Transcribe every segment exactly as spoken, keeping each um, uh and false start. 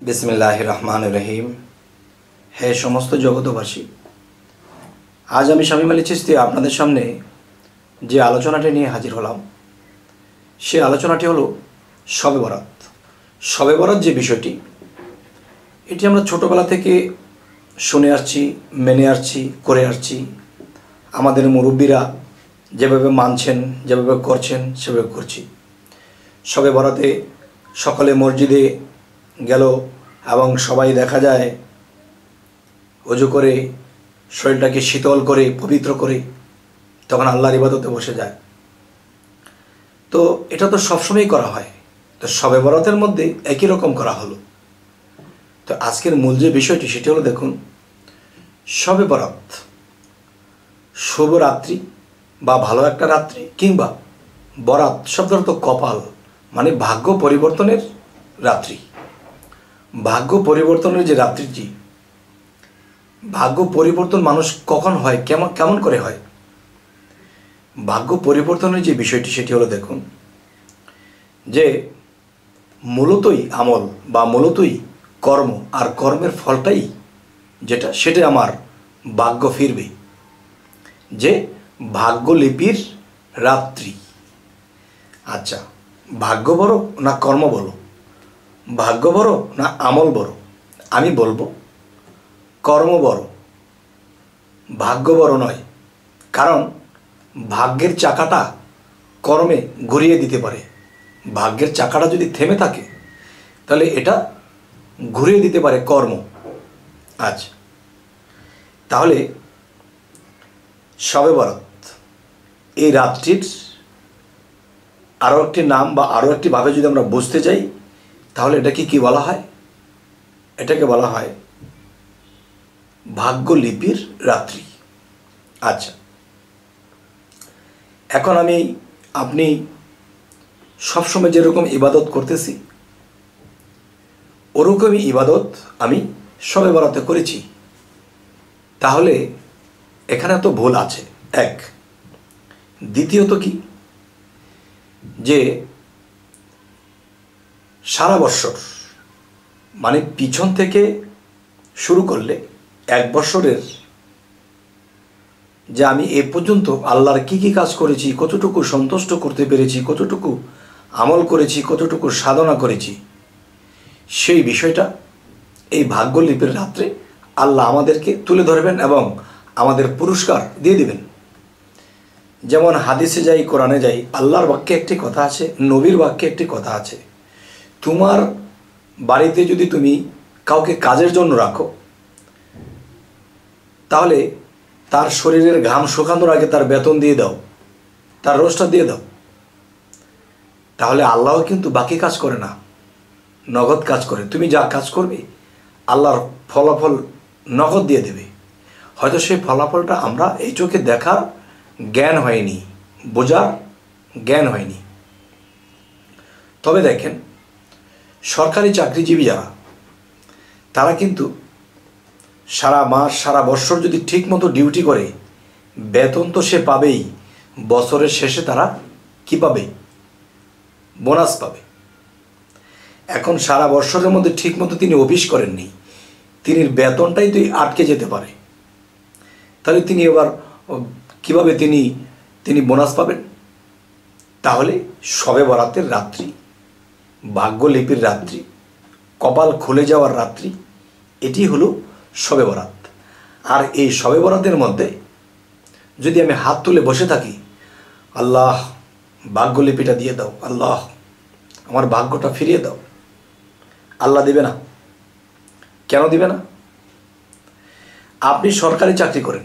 বিসমিল্লাহির রহমানির রহিম। হে সমস্ত জগতবাসী, আজ আমি শামীম আলী চিশতি আপনাদের সামনে যে আলোচনাটি নিয়ে হাজির হলাম, সে আলোচনাটি হলো শবে বরাত। শবে বরাত যে বিষয়টি, এটি আমরা ছোটোবেলা থেকে শুনে আসছি, মেনে আসছি, করে আসছি। আমাদের মুরব্বীরা যেভাবে মানছেন, যেভাবে করছেন, সেভাবে করছি। শবে বরাতে সকলে মসজিদে গেল এবং সবাই দেখা যায় অজু করে শরীরটাকে শীতল করে পবিত্র করে তখন আল্লাহর ইবাদতে বসে যায়। তো এটা তো সবসময়ই করা হয়, তো শবে বরাতের মধ্যে একই রকম করা হলো। তো আজকের মূল যে বিষয়টি সেটি হলো, দেখুন, শবে বরাত শুভ রাত্রি বা ভালো একটা রাত্রি, কিংবা বরাত শব্দ অর্থ কপাল, মানে ভাগ্য পরিবর্তনের রাত্রি। ভাগ্য পরিবর্তনের যে রাত্রিটি, ভাগ্য পরিবর্তন মানুষ কখন হয়, কেমন কেমন করে হয়? ভাগ্য পরিবর্তনের যে বিষয়টি সেটি হলো, দেখুন, যে মূলতই আমল বা মূলতই কর্ম, আর কর্মের ফলটাই যেটা, সেটা আমার ভাগ্য ফিরবে। যে ভাগ্যলিপির রাত্রি। আচ্ছা, ভাগ্য বড় না কর্ম বড়? ভাগ্য বড় না আমল বড়? আমি বলবো কর্ম বড়, ভাগ্য বড় নয়। কারণ ভাগ্যের চাকাটা কর্মে ঘুরিয়ে দিতে পারে। ভাগ্যের চাকাটা যদি থেমে থাকে তাহলে এটা ঘুরিয়ে দিতে পারে কর্ম। আচ্ছা, তাহলে শবে বরাত এই রাত্রির আরও একটি নাম বা আরও একটি ভাবে যদি আমরা বুঝতে যাই, তাহলে এটাকে কি বলা হয়? এটাকে বলা হয় ভাগ্যলিপির রাত্রি। আচ্ছা, এখন আমি আপনি সবসময় যেরকম ইবাদত করতেছি, ওরকমই ইবাদত আমি শবে বরাতে করেছি। তাহলে এখানে তো ভুল আছে, এক। দ্বিতীয়ত কি, যে সারা বৎসর, মানে পিছন থেকে শুরু করলে এক বৎসরের যে আমি এ পর্যন্ত আল্লাহর কি কি কাজ করেছি, কতটুকু সন্তুষ্ট করতে পেরেছি, কতটুকু আমল করেছি, কতটুকু সাধনা করেছি, সেই বিষয়টা এই ভাগ্যলিপির রাত্রে আল্লাহ আমাদেরকে তুলে ধরবেন এবং আমাদের পুরস্কার দিয়ে দিবেন। যেমন হাদিসে যাই, কোরআনে যাই, আল্লাহর বাক্যে একটি কথা আছে, নবীর বাক্যে একটি কথা আছে, তোমার বাড়িতে যদি তুমি কাউকে কাজের জন্য রাখো, তাহলে তার শরীরের ঘাম শুকানোর আগে তার বেতন দিয়ে দাও, তার রোজটা দিয়ে দাও। তাহলে আল্লাহ কিন্তু বাকি কাজ করে না, নগদ কাজ করে। তুমি যা কাজ করবে আল্লাহর ফলাফল নগদ দিয়ে দেবে। হয়তো সেই ফলাফলটা আমরা এই চোখে দেখার জ্ঞান হয়নি, বোঝার জ্ঞান হয়নি। তবে দেখেন, সরকারি চাকরিজীবী যারা, তারা কিন্তু সারা মাস সারা বছর যদি ঠিকমতো ডিউটি করে, বেতন তো সে পাবেই। বছরের শেষে তারা কি পাবে? বোনাস পাবে। এখন সারা বছরের মধ্যে ঠিকমতো তিনি অফিস করেননি, তিনি বেতনটাই তো আটকে যেতে পারে। তাহলে তিনি এবার কিভাবে তিনি তিনি বোনাস পাবেন? তাহলে শবে বরাতের রাত্রি, ভাগ্যলিপির রাত্রি, কপাল খুলে যাওয়ার রাত্রি, এটি হলো শবে বরাত। আর এই শবে বরাতের মধ্যে যদি আমি হাত তুলে বসে থাকি, আল্লাহ ভাগ্যলিপিটা দিয়ে দাও, আল্লাহ আমার ভাগ্যটা ফিরিয়ে দাও, আল্লাহ দিবে না। কেন দিবে না? আপনি সরকারি চাকরি করেন,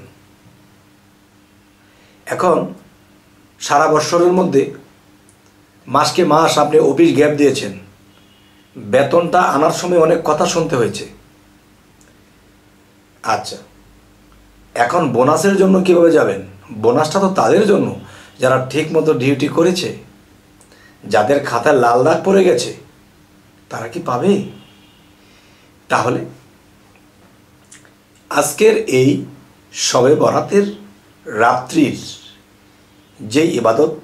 এখন সারা বৎসরের মধ্যে মাসকে মাস আপনি অফিস গ্যাপ দিয়েছেন, বেতনটা আনার সময় অনেক কথা শুনতে হয়েছে। আচ্ছা, এখন বোনাসের জন্য কিভাবে যাবেন? বোনাসটা তো তাদের জন্য যারা ঠিক মতো ডিউটি করেছে, যাদের খাতায় লাল দাগ পড়ে গেছে, তারা কি পাবে? তাহলে আজকের এই শবে বরাতের রাত্রির যেই ইবাদত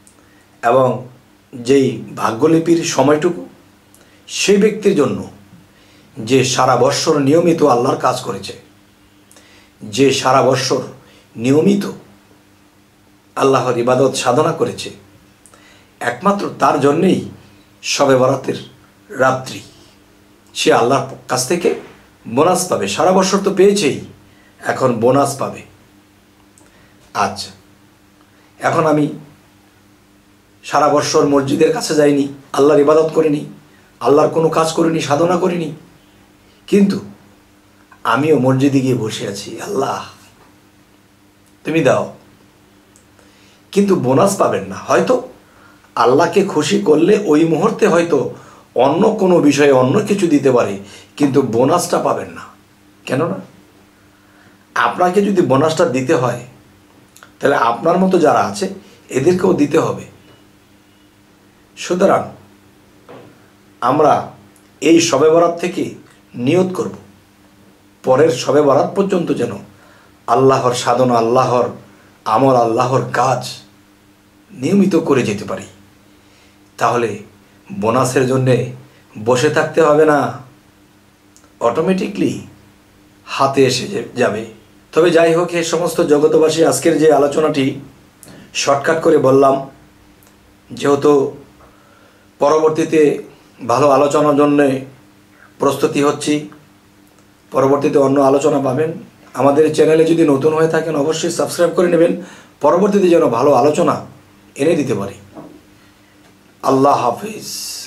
এবং যেই ভাগ্যলিপির সময়টুকু, সেই ব্যক্তির জন্য যে সারা বৎসর নিয়মিত আল্লাহর কাজ করেছে, যে সারা বৎসর নিয়মিত আল্লাহর ইবাদত সাধনা করেছে, একমাত্র তার জন্যেই শবে বরাতের রাত্রি সে আল্লাহর কাছ থেকে বোনাস পাবে। সারা বছর তো পেয়েছেই, এখন বোনাস পাবে। আচ্ছা, এখন আমি সারা বৎসর মসজিদের কাছে যাইনি, আল্লাহর ইবাদত করিনি, আল্লাহর কোনো কাজ করিনি, সাধনা করিনি, কিন্তু আমিও মসজিদে গিয়ে বসে আছি, আল্লাহ তুমি দাও, কিন্তু বোনাস পাবেন না। হয়তো আল্লাহকে খুশি করলে ওই মুহূর্তে হয়তো অন্য কোনো বিষয়ে অন্য কিছু দিতে পারে, কিন্তু বোনাসটা পাবেন না। কেননা আপনাকে যদি বোনাসটা দিতে হয়, তাহলে আপনার মতো যারা আছে এদেরকেও দিতে হবে। সুতরাং আমরা এই শবে বরাত থেকে নিয়ত করব, পরের শবে বরাত পর্যন্ত যেন আল্লাহর সাধনা, আল্লাহর আমল, আল্লাহর কাজ নিয়মিত করে যেতে পারি। তাহলে বোনাসের জন্যে বসে থাকতে হবে না, অটোমেটিকলি হাতে এসে যাবে। তবে যাই হোক, এ সমস্ত জগতবাসী, আজকের যে আলোচনাটি শর্টকাট করে বললাম, যেহেতু পরবর্তীতে ভালো আলোচনার জন্যে প্রস্তুতি হচ্ছি, পরবর্তীতে অন্য আলোচনা পাবেন। আমাদের চ্যানেলে যদি নতুন হয়ে থাকেন অবশ্যই সাবস্ক্রাইব করে নেবেন, পরবর্তীতে যেন ভালো আলোচনা এনে দিতে পারি। আল্লাহ হাফিজ।